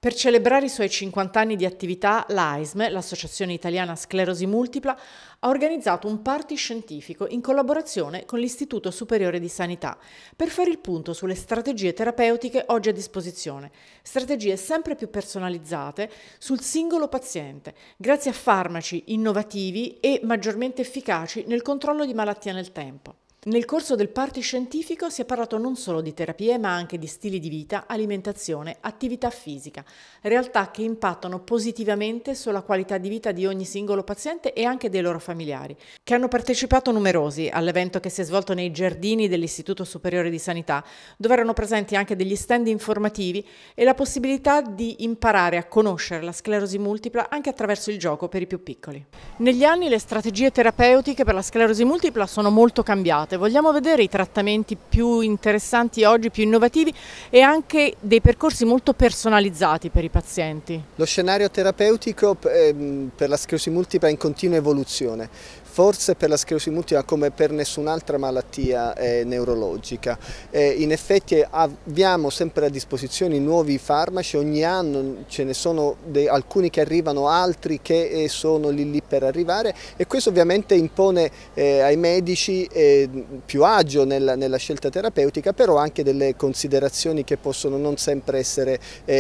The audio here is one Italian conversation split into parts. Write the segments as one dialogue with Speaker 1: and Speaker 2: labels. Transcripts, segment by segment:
Speaker 1: Per celebrare i suoi 50 anni di attività, l'AISM, l'Associazione Italiana Sclerosi Multipla, ha organizzato un party scientifico in collaborazione con l'Istituto Superiore di Sanità per fare il punto sulle strategie terapeutiche oggi a disposizione, strategie sempre più personalizzate sul singolo paziente, grazie a farmaci innovativi e maggiormente efficaci nel controllo di malattia nel tempo. Nel corso del party scientifico si è parlato non solo di terapie, ma anche di stili di vita, alimentazione, attività fisica, realtà che impattano positivamente sulla qualità di vita di ogni singolo paziente e anche dei loro familiari, che hanno partecipato numerosi all'evento che si è svolto nei giardini dell'Istituto Superiore di Sanità, dove erano presenti anche degli stand informativi e la possibilità di imparare a conoscere la sclerosi multipla anche attraverso il gioco per i più piccoli. Negli anni le strategie terapeutiche per la sclerosi multipla sono molto cambiate. Vogliamo vedere i trattamenti più interessanti oggi, più innovativi e anche dei percorsi molto personalizzati per i pazienti.
Speaker 2: Lo scenario terapeutico per la sclerosi multipla è in continua evoluzione. Forse per la sclerosi multipla come per nessun'altra malattia neurologica. In effetti abbiamo sempre a disposizione nuovi farmaci, ogni anno ce ne sono alcuni che arrivano, altri che sono lì per arrivare, e questo ovviamente impone ai medici più agio nella scelta terapeutica, però anche delle considerazioni che possono non sempre essere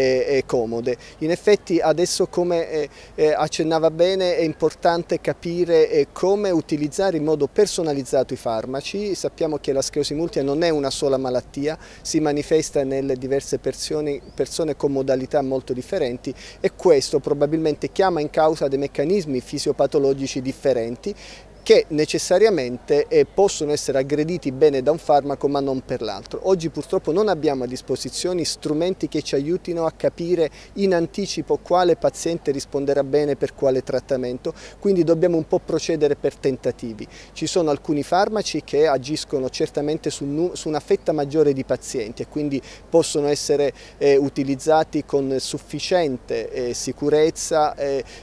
Speaker 2: comode. In effetti adesso, come accennava bene, è importante capire come utilizzare in modo personalizzato i farmaci. Sappiamo che la sclerosi multipla non è una sola malattia, si manifesta nelle diverse persone con modalità molto differenti, e questo probabilmente chiama in causa dei meccanismi fisiopatologici differenti che necessariamente possono essere aggrediti bene da un farmaco ma non per l'altro. Oggi purtroppo non abbiamo a disposizione strumenti che ci aiutino a capire in anticipo quale paziente risponderà bene per quale trattamento, quindi dobbiamo un po' procedere per tentativi. Ci sono alcuni farmaci che agiscono certamente su una fetta maggiore di pazienti e quindi possono essere utilizzati con sufficiente sicurezza,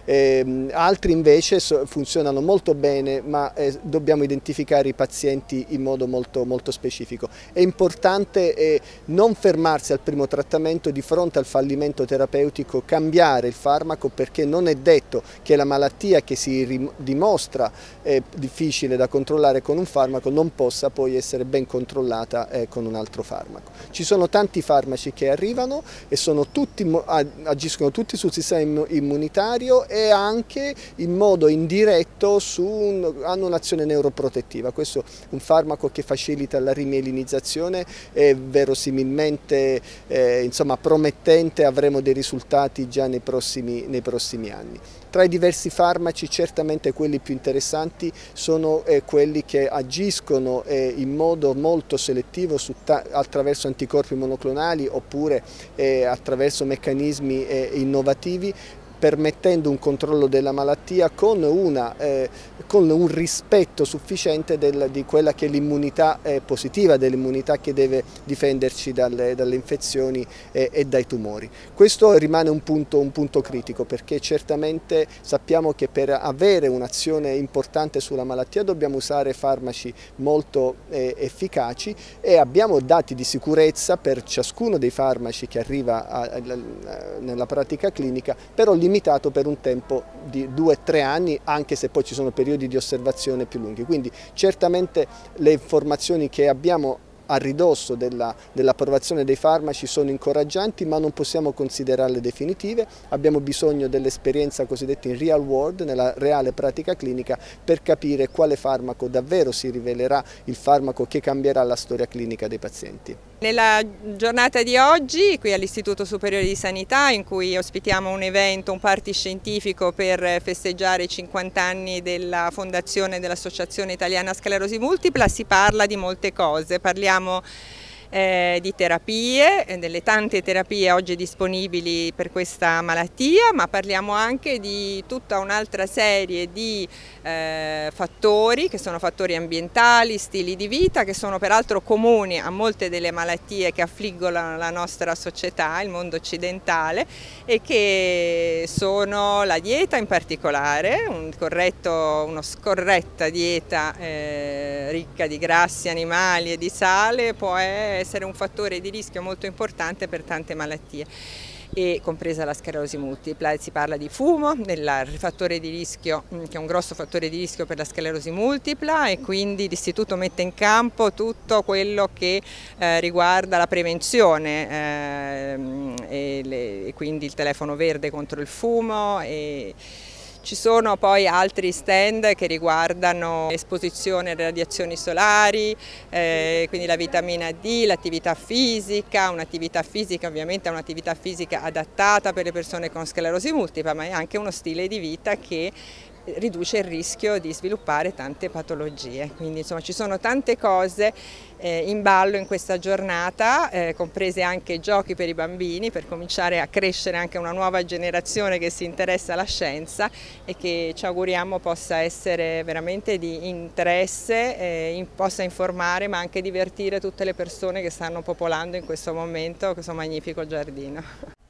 Speaker 2: altri invece funzionano molto bene, ma dobbiamo identificare i pazienti in modo molto specifico. È importante non fermarsi al primo trattamento, di fronte al fallimento terapeutico cambiare il farmaco, perché non è detto che la malattia che si dimostra difficile da controllare con un farmaco non possa poi essere ben controllata con un altro farmaco. Ci sono tanti farmaci che arrivano e agiscono tutti sul sistema immunitario e anche in modo indiretto hanno un'azione neuroprotettiva. Questo è un farmaco che facilita la rimielinizzazione, è verosimilmente promettente, avremo dei risultati già nei prossimi anni. Tra i diversi farmaci certamente quelli più interessanti sono quelli che agiscono in modo molto selettivo attraverso anticorpi monoclonali oppure attraverso meccanismi innovativi, permettendo un controllo della malattia con un rispetto sufficiente di quella che è l'immunità positiva, dell'immunità che deve difenderci dalle infezioni e dai tumori. Questo rimane un punto critico, perché certamente sappiamo che per avere un'azione importante sulla malattia dobbiamo usare farmaci molto efficaci, e abbiamo dati di sicurezza per ciascuno dei farmaci che arriva nella pratica clinica, però limitato per un tempo di 2-3 anni, anche se poi ci sono periodi di osservazione più lunghi. Quindi certamente le informazioni che abbiamo a ridosso dell'approvazione dei farmaci sono incoraggianti, ma non possiamo considerarle definitive. Abbiamo bisogno dell'esperienza cosiddetta in real world, nella reale pratica clinica, per capire quale farmaco davvero si rivelerà il farmaco che cambierà la storia clinica dei pazienti.
Speaker 3: Nella giornata di oggi, qui all'Istituto Superiore di Sanità, in cui ospitiamo un evento, un party scientifico per festeggiare i 50 anni della fondazione dell'Associazione Italiana Sclerosi Multipla, si parla di molte cose. Parliamo di terapie, delle tante terapie oggi disponibili per questa malattia, ma parliamo anche di tutta un'altra serie di fattori, che sono fattori ambientali, stili di vita, che sono peraltro comuni a molte delle malattie che affliggono la nostra società, il mondo occidentale, e che sono la dieta in particolare, una scorretta dieta ricca di grassi animali e di sale può essere un fattore di rischio molto importante per tante malattie. e compresa la sclerosi multipla. Si parla di fumo, del fattore di rischio, che è un grosso fattore di rischio per la sclerosi multipla, e quindi l'Istituto mette in campo tutto quello che riguarda la prevenzione e quindi il telefono verde contro il fumo. Ci sono poi altri stand che riguardano l'esposizione alle radiazioni solari, quindi la vitamina D, l'attività fisica, un'attività fisica ovviamente è un'attività fisica adattata per le persone con sclerosi multipla, ma è anche uno stile di vita che riduce il rischio di sviluppare tante patologie. Quindi insomma ci sono tante cose in ballo in questa giornata, comprese anche giochi per i bambini, per cominciare a crescere anche una nuova generazione che si interessa alla scienza e che ci auguriamo possa essere veramente di interesse, possa informare ma anche divertire tutte le persone che stanno popolando in questo momento questo magnifico giardino.